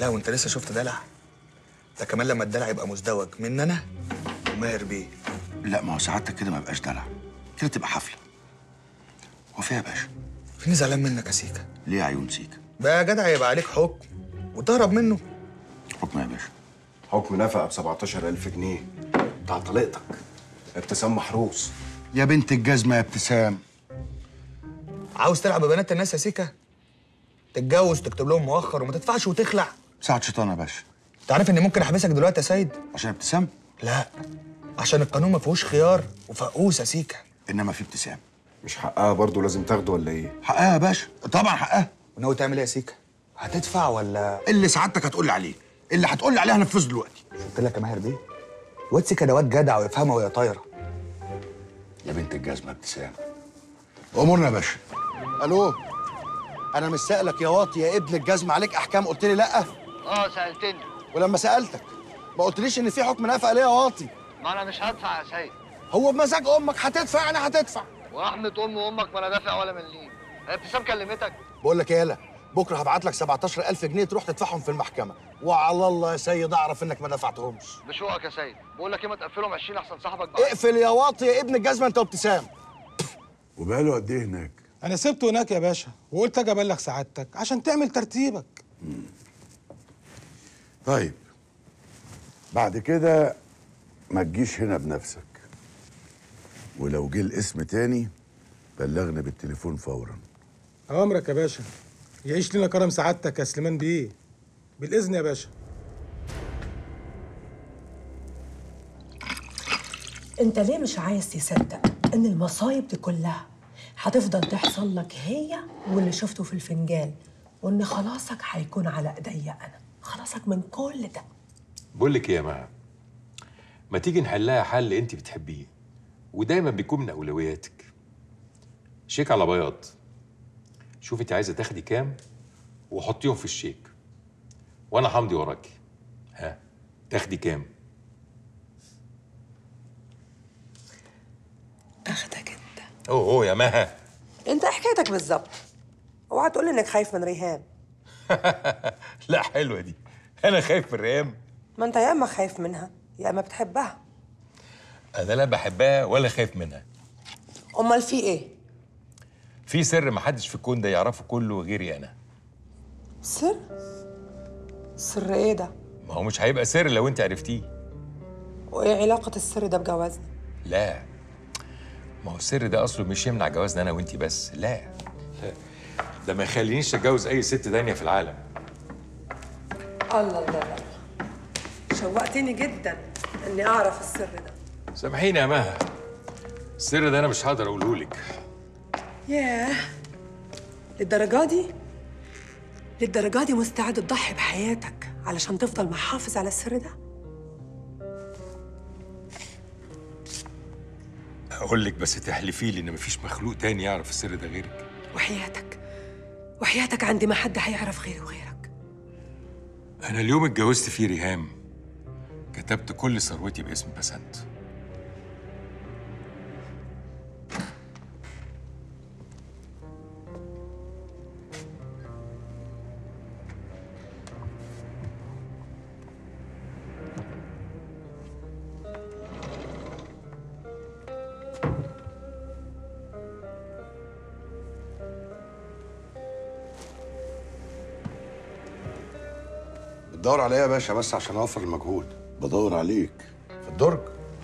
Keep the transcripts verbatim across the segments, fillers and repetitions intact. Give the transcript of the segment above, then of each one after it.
لا وانت لسه شفت دلع؟ ده كمان لما الدلع يبقى مزدوج من انا وماهر بيه. لا ما هو سعادتك كده ما يبقاش دلع، كده تبقى حفله. هو فيها يا باشا؟ فيني زعلان منك يا سيكا. ليه يا عيون سيكا؟ بقى يا جدع يبقى عليك حكم وتهرب منه. حكم يا باشا؟ حكم نفقه ب سبعتاشر ألف جنيه بتاع طليقتك ابتسام محروس. يا بنت الجزمه يا ابتسام. عاوز تلعب ببنات الناس يا سيكا؟ تتجوز تكتب لهم مؤخر وما تدفعش وتخلع. ساعة شيطان يا باشا. انت عارف اني ممكن احبسك دلوقتي يا سيد؟ عشان ابتسام؟ لا، عشان القانون ما فيهوش خيار وفقوس يا سيكا. انما في ابتسام. مش حقها برضه لازم تاخده ولا ايه؟ حقها يا باشا، طبعا حقها. وناوي تعمل ايه يا سيكا؟ هتدفع ولا اللي سعادتك هتقول لي عليه، اللي هتقول لي عليه هنفذه دلوقتي. قلت لك يا ماهر بيه؟ واد سيكا ده واد جدع ويفهمها وهي طايره. يا بنت الجزمه يا ابتسام. امورنا يا باشا. الو، انا مش سائلك يا واطي يا ابن الجزمه عليك احكام قلت لي لا؟ اه سألتني. ولما سألتك ما قلتليش ان في حكم نفقه ليه يا واطي؟ ما انا مش هدفع يا سيد. هو بمزاج امك هتدفع يعني هتدفع. ورحمة ام وامك ما انا دافع ولا مليم. هي ابتسام كلمتك؟ بقول لك ايه يالا، بكره هبعت لك سبعتاشر ألف جنيه تروح تدفعهم في المحكمه، وعلى الله يا سيد اعرف انك ما دفعتهمش. بشوقك يا سيد. بقول لك ايه، ما تقفلهم عشرين احسن صاحبك بقى. اقفل يا واطي يا ابن الجزمه انت وابتسام. وبقاله قد ايه هناك؟ أنا سبته هناك يا باشا وقلت أجي أبلغ سعادتك عشان تعمل ترتيبك. مم. طيب بعد كده ما تجيش هنا بنفسك، ولو جه الاسم تاني بلغنا بالتليفون فورا. أوامرك يا باشا. يعيش لنا كرم سعادتك يا سليمان بيه. بالإذن يا باشا. انت ليه مش عايز تصدق ان المصايب دي كلها هتفضل تحصل لك هي واللي شفته في الفنجان، وان خلاصك هيكون على ايديا انا، خلاصك من كل ده. بقول لك ايه يا مها، ما تيجي نحلها حل انت بتحبيه ودايما بيكون من اولوياتك. شيك على بياض. شوفي انت عايزه تاخدي كام وحطيهم في الشيك وانا همضي وراكي. ها تاخدي كام؟ اخدك انت. اوه اوه يا مها. انت حكايتك بالظبط. اوعى تقول انك خايف من ريهام. لا حلوه دي. انا خايف من ريهام؟ ما انت يا اما خايف منها يا اما بتحبها. انا لا بحبها ولا خايف منها. امال في ايه؟ في سر محدش في الكون ده يعرفه كله غيري انا. سر؟ سر ايه ده؟ ما هو مش هيبقى سر لو انت عرفتيه. وايه علاقة السر ده بجوازنا؟ لا، ما هو السر ده اصله مش يمنع جوازنا انا وانت بس، لا. ده ما يخلينيش اتجوز اي ست تانية في العالم. الله الله الله، شوقتني جدا اني اعرف السر ده. سامحيني يا مها، السر ده انا مش هقدر اقوله لك. ياه، للدرجة دي؟ للدرجة دي مستعد تضحي بحياتك علشان تفضل محافظ على السر ده؟ اقول لك بس تحلفي لي ان مفيش مخلوق تاني يعرف السر ده غيرك. وحياتك وحياتك عندي ما حد هيعرف غيري وغيرك. انا اليوم اتجوزت فيه ريهام كتبت كل ثروتي باسم بسنت. بتدور عليا يا باشا بس عشان اوفر المجهود. بدور عليك في الدرج.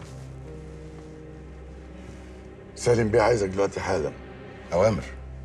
سالم بيه عايزك دلوقتي حالا. اوامر.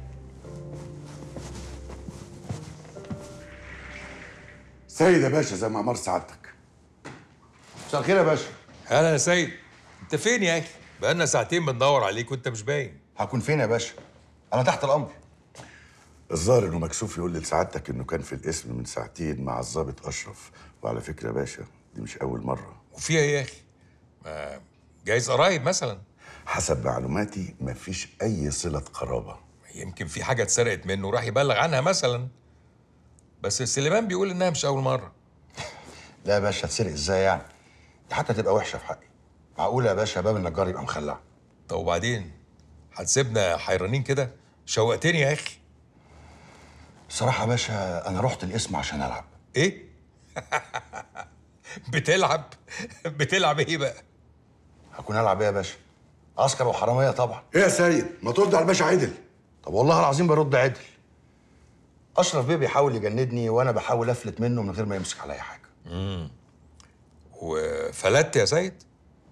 سيد يا باشا زي ما امر سعادتك. مساء الخير يا باشا. هلا يا سيد، انت فين يا اخي؟ بقالنا ساعتين بندور عليك وانت مش باين. هكون فين يا باشا؟ انا تحت الامر. الظاهر انه مكسوف يقول لسعادتك انه كان في القسم من ساعتين مع الضابط اشرف، وعلى فكره يا باشا دي مش اول مره. وفيها ايه يا اخي؟ ما جايز قرايب مثلا. حسب معلوماتي مفيش اي صله قرابه. يمكن في حاجه اتسرقت منه وراح يبلغ عنها مثلا. بس سليمان بيقول انها مش اول مره. لا يا باشا، تسرق ازاي يعني؟ دي حتى تبقى وحشه في حقي. معقوله يا باشا باب النجار يبقى مخلع؟ طب وبعدين؟ هتسيبنا حيرانين كده؟ شوقتني يا اخي. الصراحه يا باشا انا رحت القسم عشان العب. ايه؟ بتلعب بتلعب ايه بقى؟ هكون هلعب ايه يا باشا؟ عسكر وحراميه طبعا. ايه يا سيد؟ ما ترد على الباشا عدل. طب والله العظيم برد عدل. اشرف بيه بيحاول يجندني وانا بحاول افلت منه من غير ما يمسك عليا حاجه. امم وفلتت يا سيد؟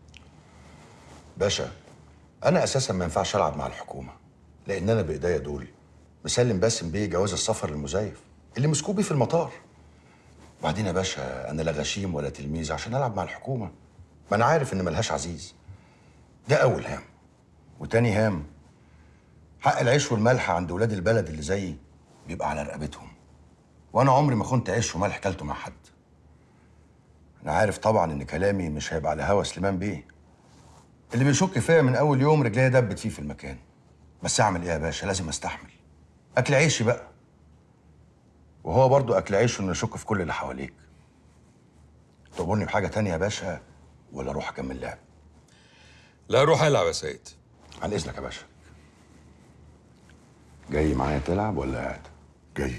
باشا انا اساسا ما ينفعش العب مع الحكومه، لان انا بايديا دول مسلم باسم بيه جواز السفر للمزيف اللي مسكوه بيه في المطار. وبعدين يا باشا انا لا غشيم ولا تلميذ عشان العب مع الحكومه، ما انا عارف ان ملهاش عزيز. ده اول هام. وتاني هام، حق العيش والملح عند ولاد البلد اللي زيي بيبقى على رقبتهم، وانا عمري ما كنت عيش وملح كلته مع حد. انا عارف طبعا ان كلامي مش هيبقى على هوا سليمان بيه اللي بيشك فيا من اول يوم رجليا دبت فيه في المكان. بس اعمل ايه يا باشا؟ لازم استحمل. اكل عيشي بقى، وهو برضو اكل عيشه انه يشك في كل اللي حواليك. تأمرني بحاجه تانية يا باشا ولا اروح اكمل لعب؟ لا روح العب يا سيد. عن اذنك يا باشا. جاي معايا تلعب ولا قاعد؟ جاي.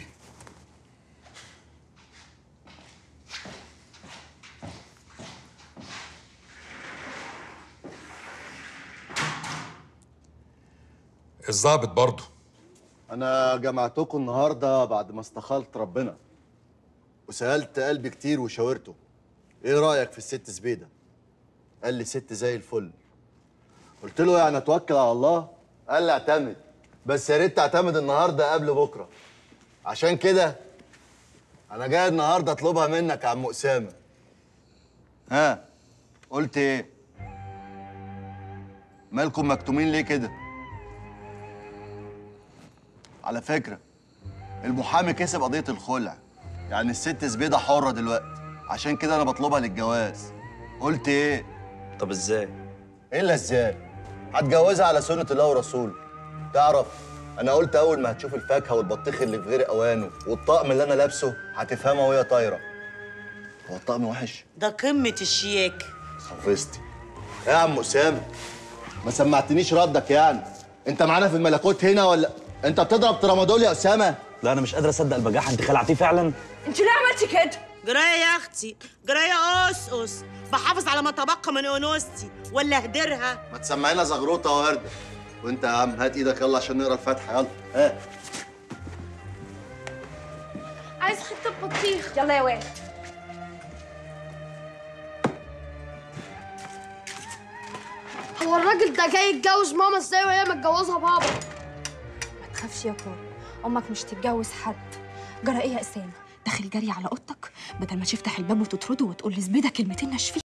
الظابط برضه. انا جمعتكم النهارده بعد ما استخلت ربنا وسالت قلبي كتير وشاورته. ايه رايك في الست زبيده؟ قال لي ست زي الفل. قلت له يعني اتوكل على الله؟ قال لي اعتمد، بس يا ريت تعتمد النهارده قبل بكره. عشان كده انا جاي النهارده اطلبها منك يا عم اسامه. ها قلت ايه؟ مالكم مكتومين ليه كده؟ على فكره المحامي كسب قضيه الخلع، يعني الست زبيده حره دلوقتي، عشان كده انا بطلبها للجواز. قلت ايه؟ طب ازاي؟ ايه اللي ازاي؟ هتجوزها على سنه الله ورسوله. تعرف انا قلت اول ما هتشوف الفاكهه والبطيخ اللي في غير اوانه والطقم اللي انا لابسه هتفهمها وهي طايره. هو الطقم وحش؟ ده قمه الشياكه. صفستي ايه يا عم اسامه؟ ما سمعتنيش ردك يعني. انت معانا في الملكوت هنا ولا انت بتضرب ترامادول يا اسامه؟ لا انا مش قادر اصدق البجاحه، انت خلعتيه فعلا؟ انت ليه عملتي كده؟ جرايه يا اختي، جرايه قصقص، بحافظ على ما تبقى من انوثتي ولا اهدرها. ما تسمعينا زغروطه ورده. وانت يا عم هات ايدك يلا عشان نقرا الفاتحه. يلا ها. عايز حته بطيخ. يلا يا واد. هو الراجل ده جاي يتجوز ماما ازاي وهي متجوزها بابا؟ ما تخافش يا كورة، امك مش تتجوز حد. جرى ايه يا اسامه؟ داخل جري على اوضتك بدل ما تفتح الباب وتطرده وتقول لزبيده كلمتين ناشفين.